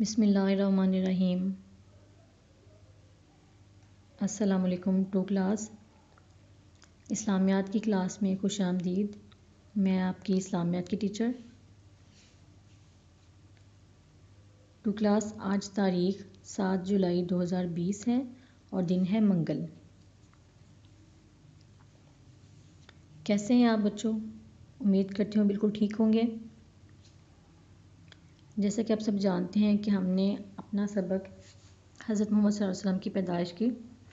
بسم اللہ الرحمن الرحیم۔ السلام علیکم ٹو کلاس اسلامیات کی کلاس میں خوش آمدید۔ میں آپ کی اسلامیات کی ٹیچر ٹو کلاس۔ آج تاریخ 7 جولائی 2020 ہے اور دن ہے منگل۔ کیسے ہیں آپ بچوں؟ امید کرتی ہوں بالکل ٹھیک ہوں گے۔ جیسا کہ آپ سب جانتے ہیں کہ ہم نے اپنا سبق حضرت محمد صلی اللہ علیہ وسلم کی پیدائش کی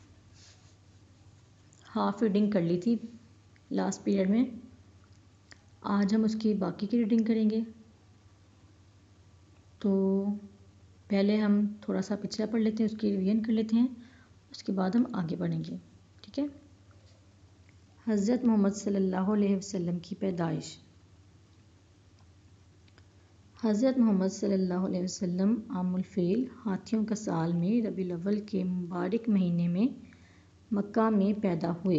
ہاف ریڈنگ کر لی تھی لاسٹ پیریڈ میں۔ آج ہم اس کی باقی کی ریڈنگ کریں گے۔ تو پہلے ہم تھوڑا سا پچھلا پڑھ لیتے ہیں، اس کی ریویژن کر لیتے ہیں، اس کے بعد ہم آگے بڑھیں گے، ٹھیک ہے۔ حضرت محمد صلی اللہ علیہ وسلم کی پیدائش۔ حضرت محمد صلی اللہ علیہ وسلم عام الفیل ہاتھیوں کا سال میں ربیع الاول کے مبارک مہینے میں مکہ میں پیدا ہوئے۔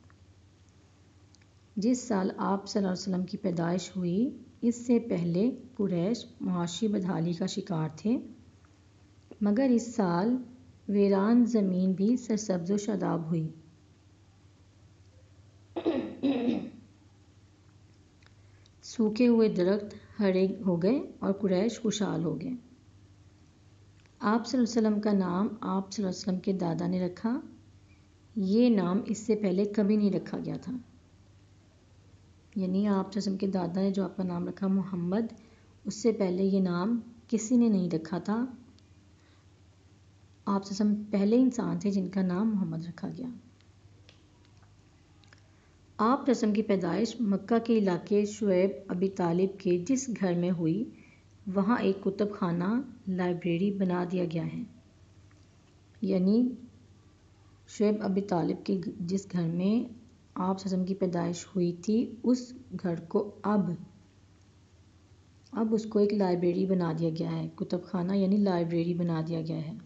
جس سال آپ صلی اللہ علیہ وسلم کی پیدائش ہوئی، اس سے پہلے قریش معاشی بدحالی کا شکار تھے، مگر اس سال ویران زمین بھی سرسبز و شاداب ہوئی۔ سوکھے ہوئے درخت ہرے ہو گئے اور قریش خوشحال ہو گئے۔ آپ صلی اللہ علیہ وسلم کا نام آپ صلی اللہ علیہ وسلم کے دادا نے رکھا۔ یہ نام اس سے پہلے کبھی نہیں رکھا گیا تھا، یعنی آپ صلی اللہ علیہ وسلم کے دادا نے جو آپ کا نام رکھا محمد، اس سے پہلے یہ نام کسی نے نہیں رکھا تھا۔ آپ صلی اللہ علیہ وسلم پہلے انسان تھے جن کا نام محمد رکھا گیا۔ آپ صلی اللہ علیہ وسلم کی پیدائش مکہ کے علاقے شعیب ابی طالب کے جس گھر میں ہوئی، وہاں ایک کتب خانہ لائبریری بنا دیا گیا ہے، یعنی شعیب ابی طالب کے جس گھر میں آپ صلی اللہ علیہ وسلم کی پیدائش ہوئی تھی، اس گھر کو اب اس کو ایک لائبریری بنا دیا گیا ہے، کتب خانہ یعنی لائبریری بنا دیا گیا ہے،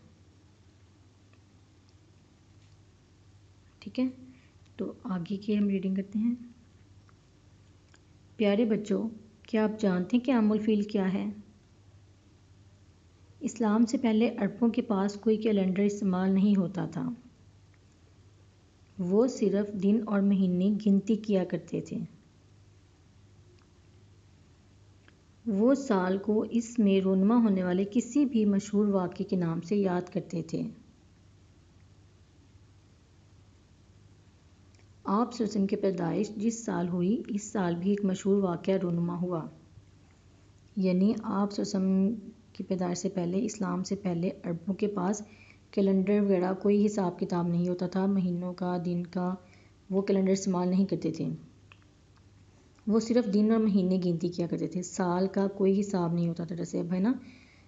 ٹھیک ہے۔ تو آگے کی ہم ریڈنگ کرتے ہیں۔ پیارے بچوں، کیا آپ جانتے ہیں کہ عام الفیل کیا ہے؟ اسلام سے پہلے عربوں کے پاس کوئی کیلنڈر استعمال نہیں ہوتا تھا، وہ صرف دن اور مہینے گنتی کیا کرتے تھے۔ وہ سال کو اس میں رونما ہونے والے کسی بھی مشہور واقعے کے نام سے یاد کرتے تھے۔ آپ صلی اللہ علیہ وسلم کی پیدائش جس سال ہوئی، اس سال بھی ایک مشہور واقعہ رونما ہوا، یعنی آپ صلی اللہ علیہ وسلم کی پیدائش سے پہلے، اسلام سے پہلے عربوں کے پاس کیلنڈر وغیرہ کوئی حساب کتاب نہیں ہوتا تھا، مہینوں کا، دن کا، وہ کیلنڈر استعمال نہیں کرتے تھے، وہ صرف دن اور مہینے گنتی کیا کرتے تھے، سال کا کوئی حساب نہیں ہوتا تھا۔ جیسے اب ہے نا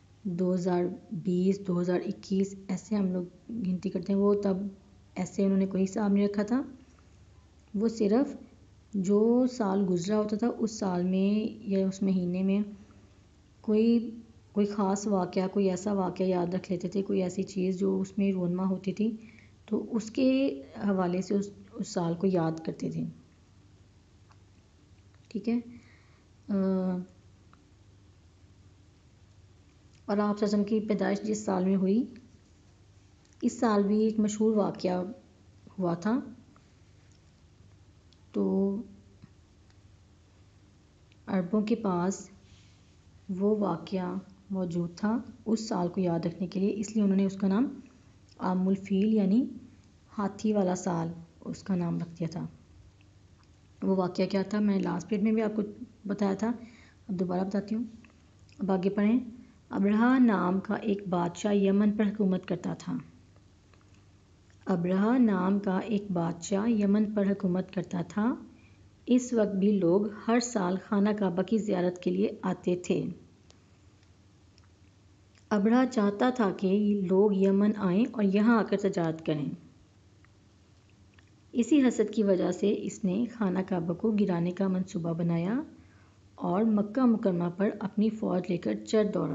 2020 2021 ایسے ہم لوگ گنتی کرتے ہیں، وہ تب ایسے انہوں نے کوئی حساب نہیں رکھا تھا، وہ صرف جو سال گزرا ہوتا تھا اس سال میں یا اس مہینے میں کوئی خاص واقعہ، کوئی ایسا واقعہ یاد رکھ لیتے تھے، کوئی ایسی چیز جو اس میں رونما ہوتی تھی، تو اس کے حوالے سے اس سال کو یاد کرتے تھے، ٹھیک ہے۔ اور آپ صلی اللہ علیہ وسلم کی پیدائش جس سال میں ہوئی، اس سال بھی ایک مشہور واقعہ ہوا تھا، تو عربوں کے پاس وہ واقعہ موجود تھا اس سال کو یاد رکھنے کے لیے، اس لیے انہوں نے اس کا نام عام الفیل یعنی ہاتھی والا سال اس کا نام رکھ دیا تھا۔ وہ واقعہ کیا تھا میں لاسٹ پیریڈ میں بھی آپ کو بتایا تھا، اب دوبارہ بتاتی ہوں، اب آگے پڑھیں۔ ابرہہ نام کا ایک بادشاہ یمن پر حکومت کرتا تھا۔ ابرہہ نام کا ایک بادشاہ یمن پر حکومت کرتا تھا۔ اس وقت بھی لوگ ہر سال خانہ کعبہ کی زیارت کے لیے آتے تھے۔ ابرہہ چاہتا تھا کہ لوگ یمن آئیں اور یہاں آ کر تجارت کریں۔ اسی حسد کی وجہ سے اس نے خانہ کعبہ کو گرانے کا منصوبہ بنایا اور مکہ مکرمہ پر اپنی فوج لے کر چل دوڑا۔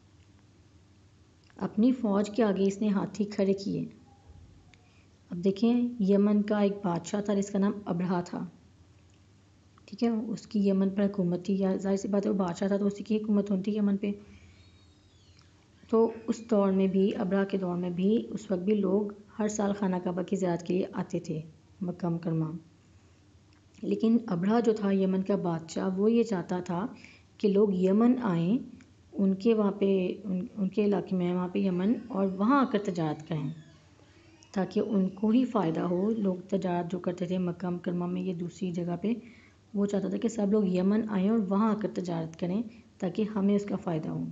اپنی فوج کے آگے اس نے ہاتھی کھڑے کیے۔ اب دیکھیں، یمن کا ایک بادشاہ تھا جس کا نام ابرہہ تھا، ٹھیک ہے، اس کی یمن پر حکومت تھی، یا ظاہر سی بات ہے وہ بادشاہ تھا تو اسی کی حکومت ہوتی تھی یمن پہ۔ تو اس دور میں بھی، ابرہہ کے دور میں بھی، اس وقت بھی لوگ ہر سال خانہ کعبہ کی زیارت کے لیے آتے تھے مکہ مکرمہ۔ لیکن ابرہہ جو تھا یمن کا بادشاہ، وہ یہ چاہتا تھا کہ لوگ یمن آئیں، ان کے وہاں پہ ان کے علاقے میں وہاں پہ یمن، اور وہاں آ کر تجارت کریں تاکہ ان کو ہی فائدہ ہو۔ لوگ تجارت جو کرتے تھے مکہ مکرمہ میں یا دوسری جگہ پہ، وہ چاہتا تھا کہ سب لوگ یمن آئیں اور وہاں آ کر تجارت کریں تاکہ ہمیں اس کا فائدہ ہو۔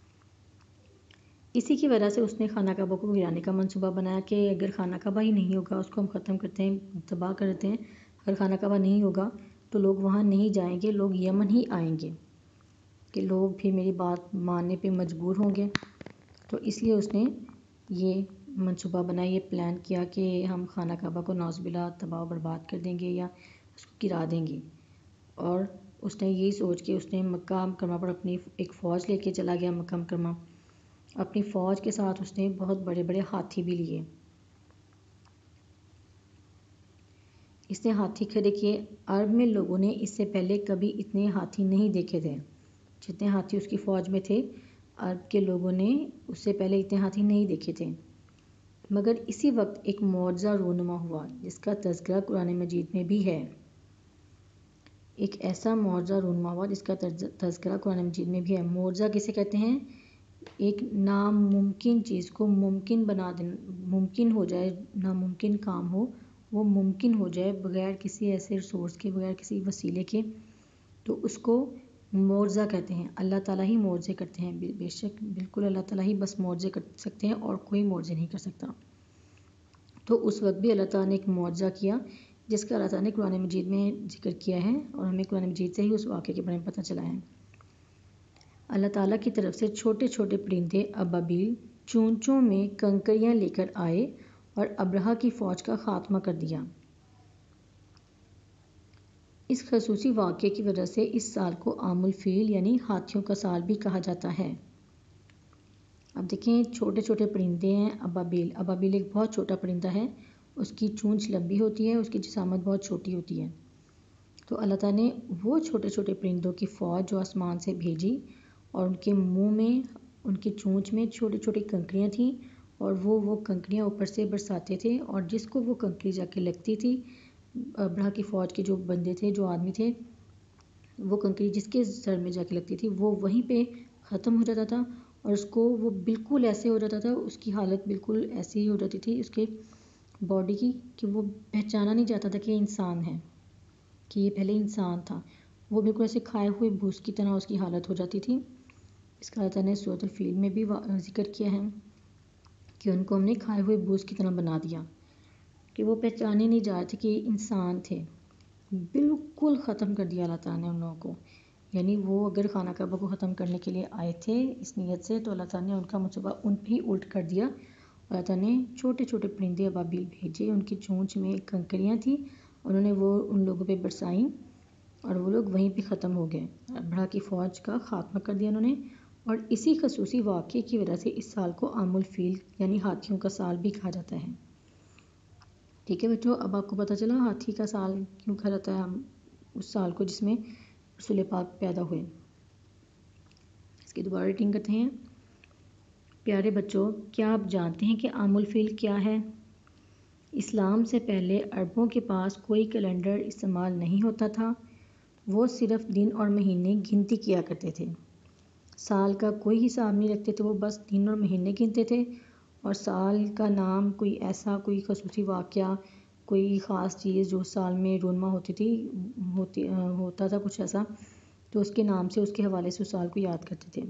اسی کی وجہ سے اس نے خانہ کعبہ کو گرانے کا منصوبہ بنایا کہ اگر خانہ کعبہ ہی نہیں ہوگا، اس کو ہم ختم کرتے ہیں، تباہ کر دیتے ہیں، اگر خانہ کعبہ نہیں ہوگا تو لوگ وہاں نہیں جائیں گے، لوگ یمن ہی آئیں گے، کہ لوگ پھر میری بات ماننے پہ مجبور ہوں گے۔ تو اس لیے اس نے یہ منصوبہ بنایا، یہ پلان کیا کہ ہم خانہ کعبہ کو نعوذ باللہ تباہ و برباد کر دیں گے یا اس کو گرا دیں گے۔ اور اس نے یہی سوچ کے اس نے مکہ مکرمہ پر اپنی ایک فوج لے کے چلا گیا مکہ مکرمہ۔ اپنی فوج کے ساتھ اس نے بہت بڑے بڑے ہاتھی بھی لیے۔ اس نے ہاتھی کھڑے کیے۔ عرب میں لوگوں نے اس سے پہلے کبھی اتنے ہاتھی نہیں دیکھے تھے جتنے ہاتھی اس کی فوج میں تھے۔ عرب کے لوگوں نے اس سے پہلے اتنے ہاتھی نہیں دیکھے تھے۔ مگر اسی وقت ایک معجزہ رونما ہوا جس کا تذکرہ قرآن مجید میں بھی ہے۔ ایک ایسا معجزہ رونما ہوا جس کا تذکرہ قرآن مجید میں بھی ہے۔ معجزہ کسے کہتے ہیں؟ ایک ناممکن چیز کو ممکن بنا دینا، ممکن ہو جائے، ناممکن کام ہو وہ ممکن ہو جائے بغیر کسی ایسے ریسورس کے، بغیر کسی وسیلے کے، تو اس کو معجزہ کہتے ہیں۔ اللہ تعالیٰ ہی معجزے کرتے ہیں، بے شک بالکل اللہ تعالیٰ ہی بس معجزے کر سکتے ہیں اور کوئی معجزے نہیں کر سکتا۔ تو اس وقت بھی اللہ تعالیٰ نے ایک معجزہ کیا جس کا اللہ تعالیٰ نے قرآن مجید میں ذکر کیا ہے، اور ہمیں قرآن مجید سے ہی اس واقعے کے بارے میں پتہ چلا ہے۔ اللہ تعالیٰ کی طرف سے چھوٹے چھوٹے پرندے ابابیل چونچوں میں کنکریاں لے کر آئے اور ابرہہ کی فوج کا خاتمہ کر دیا۔ اس خصوصی واقعے کی وجہ سے اس سال کو عام الفیل یعنی ہاتھیوں کا سال بھی کہا جاتا ہے۔ اب دیکھیں، چھوٹے چھوٹے پرندے ہیں ابابیل۔ ابابیل ایک بہت چھوٹا پرندہ ہے، اس کی چونچ لمبی ہوتی ہے، اس کی جسامت بہت چھوٹی ہوتی ہے۔ تو اللہ تعالیٰ نے وہ چھوٹے چھوٹے پرندوں کی فوج جو آسمان سے بھیجی، اور ان کے منہ میں، ان کی چونچ میں چھوٹی چھوٹی کنکریاں تھیں، اور وہ کنکریاں اوپر سے برساتے تھے، اور جس کو وہ کنکری جا کے لگتی تھی، ابرہہ کی فوج کے جو بندے تھے، جو آدمی تھے، وہ کنکری جس کے سر میں جا کے لگتی تھی وہ وہیں پہ ختم ہو جاتا تھا، اور اس کو وہ بالکل ایسے ہو جاتا تھا، اس کی حالت بالکل ایسی ہی ہو جاتی تھی اس کے باڈی کی کہ وہ پہچانا نہیں جاتا تھا کہ یہ انسان ہے، کہ یہ پہلے انسان تھا۔ وہ بالکل ایسے کھائے ہوئے بھوس کی طرح اس کی حالت ہو جاتی تھی۔ اس کا اللہ تعالیٰ نے سورۃ الفیل میں بھی ذکر کیا ہے کہ ان کو ہم نے کھائے ہوئے بھوس کی طرح بنا دیا، کہ وہ پہچانے نہیں جا رہے تھے کہ یہ انسان تھے۔ بالکل ختم کر دیا اللہ تعالیٰ نے ان لوگوں کو۔ یعنی وہ اگر خانہ کعبہ کو ختم کرنے کے لیے آئے تھے اس نیت سے، تو اللہ تعالیٰ نے ان کا منصوبہ ان پہ ہی الٹ کر دیا۔ اللہ تعالیٰ نے چھوٹے چھوٹے پرندے ابابیل بھیجے، ان کی چونچ میں کنکریاں تھیں، انہوں نے وہ ان لوگوں پہ برسائیں، اور وہ لوگ وہیں پہ ختم ہو گئے۔ ابرہہ کی فوج کا خاتمہ کر دیا انہوں نے، اور اسی خصوصی واقعے کی وجہ سے اس سال کو عام الفیل یعنی ہاتھیوں کا سال بھی کہا جاتا ہے۔ ٹھیک ہے بچوں، اب آپ کو پتہ چلا ہاتھی کا سال کیوں کہا جاتا ہے، ہم اس سال کو جس میں رسول پاک پیدا ہوئے۔ اس کی دوبارہ ریٹنگ کرتے ہیں۔ پیارے بچوں، کیا آپ جانتے ہیں کہ عام الفیل کیا ہے؟ اسلام سے پہلے عربوں کے پاس کوئی کیلنڈر استعمال نہیں ہوتا تھا، وہ صرف دن اور مہینے گنتی کیا کرتے تھے۔ سال کا کوئی حساب نہیں رکھتے تھے، وہ بس دن اور مہینے گنتے تھے، اور سال کا نام کوئی ایسا کوئی خصوصی واقعہ، کوئی خاص چیز جو سال میں رونما ہوتی تھی، ہوتا تھا کچھ ایسا، تو اس کے نام سے، اس کے حوالے سے اس سال کو یاد کرتے تھے۔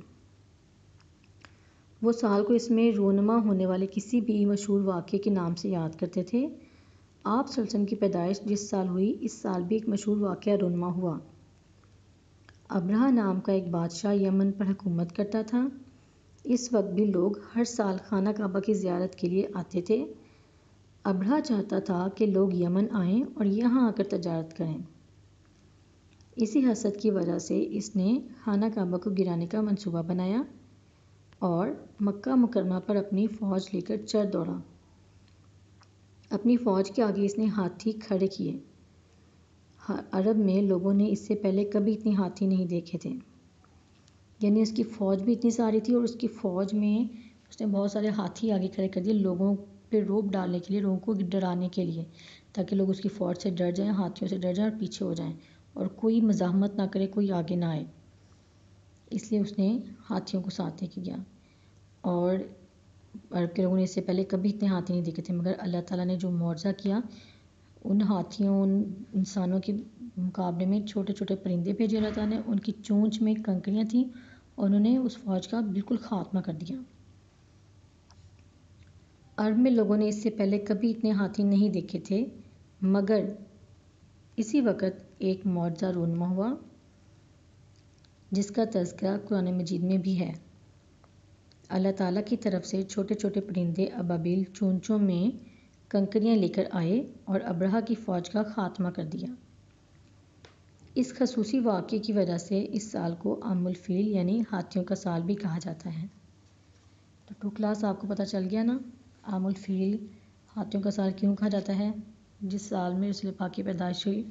وہ سال کو اس میں رونما ہونے والے کسی بھی مشہور واقعے کے نام سے یاد کرتے تھے۔ آپ صلی اللہ علیہ وسلم کی پیدائش جس سال ہوئی، اس سال بھی ایک مشہور واقعہ رونما ہوا۔ ابرہہ نام کا ایک بادشاہ یمن پر حکومت کرتا تھا۔ اس وقت بھی لوگ ہر سال خانہ کعبہ کی زیارت کے لیے آتے تھے۔ ابرہہ چاہتا تھا کہ لوگ یمن آئیں اور یہاں آ کر تجارت کریں۔ اسی حسد کی وجہ سے اس نے خانہ کعبہ کو گرانے کا منصوبہ بنایا اور مکہ مکرمہ پر اپنی فوج لے کر چل دوڑا۔ اپنی فوج کے آگے اس نے ہاتھی کھڑے کیے۔ عرب میں لوگوں نے اس سے پہلے کبھی اتنے ہاتھی نہیں دیکھے تھے۔ یعنی اس کی فوج بھی اتنی ساری تھی، اور اس کی فوج میں اس نے بہت سارے ہاتھی آگے کھڑے کر دیے لوگوں پہ روب ڈالنے کے لیے، لوگوں کو ڈرانے کے لیے، تاکہ لوگ اس کی فوج سے ڈر جائیں، ہاتھیوں سے ڈر جائیں اور پیچھے ہو جائیں، اور کوئی مزاحمت نہ کرے، کوئی آگے نہ آئے۔ اس لیے اس نے ہاتھیوں کو ساتھ لے کے گیا، اور عرب کے لوگوں نے اس سے پہلے کبھی اتنے ہاتھی نہیں دیکھے تھے، مگر اللہ تعالیٰ نے جو معجزہ کیا، ان ہاتھیوں، ان انسانوں کے مقابلے میں چھوٹے چھوٹے پرندے بھیجے اللہ تعالیٰ نے، ان کی چونچ میں کنکریاں تھیں، اور انہوں نے اس فوج کا بالکل خاتمہ کر دیا۔ عرب میں لوگوں نے اس سے پہلے کبھی اتنے ہاتھی نہیں دیکھے تھے، مگر اسی وقت ایک معجزہ رونما ہوا جس کا تذکرہ قرآن مجید میں بھی ہے۔ اللہ تعالیٰ کی طرف سے چھوٹے چھوٹے پرندے ابابیل چونچوں میں کنکریاں لے کر آئے اور ابرہہ کی فوج کا خاتمہ کر دیا۔ اس خصوصی واقعے کی وجہ سے اس سال کو عام الفیل یعنی ہاتھیوں کا سال بھی کہا جاتا ہے۔ تو 2 کلاس آپ کو پتہ چل گیا نا، عام الفیل ہاتھیوں کا سال کیوں کہا جاتا ہے؟ جس سال میں رسول پاک کی پیدائش ہوئی۔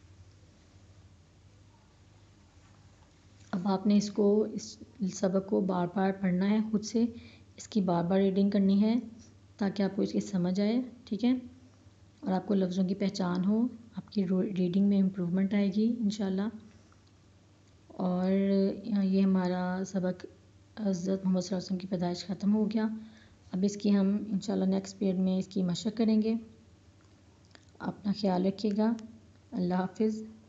اب آپ نے اس سبق کو بار بار پڑھنا ہے، خود سے اس کی بار بار ریڈنگ کرنی ہے تاکہ آپ کو اس کی سمجھ آئے، ٹھیک ہے، اور آپ کو لفظوں کی پہچان ہو، آپ کی ریڈنگ میں امپرومنٹ آئے گی انشاءاللہ۔ اور یہ ہمارا سبق حضرت محمد صلی اللہ علیہ وسلم کی پیدائش ختم ہو گیا۔ اب اس کی ہم انشاءاللہ نیکسٹ پیریڈ میں اس کی مشق کریں گے۔ اپنا خیال رکھیے گا۔ اللہ حافظ۔